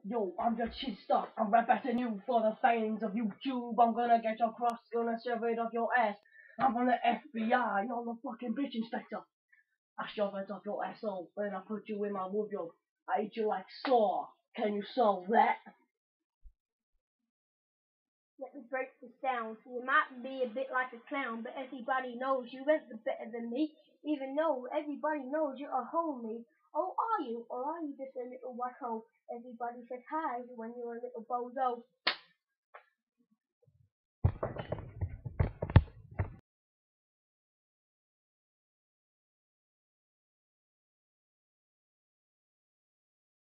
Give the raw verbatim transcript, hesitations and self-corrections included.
Yo, I'm just shit stuff. I'm rapping you for the fans of YouTube. I'm gonna get your cross, gonna shove it up your ass. I'm from the F B I, you're the fucking bitch inspector. I shove it up your asshole, then I put you in my wardrobe. I eat you like Saw. Can you solve that? Let me break this down. So you might be a bit like a clown, but everybody knows you ain't the better than me. Even though everybody knows you're a homie. Oh, are you? Or are you just a little wacko? Everybody says hi when you're a little bozo.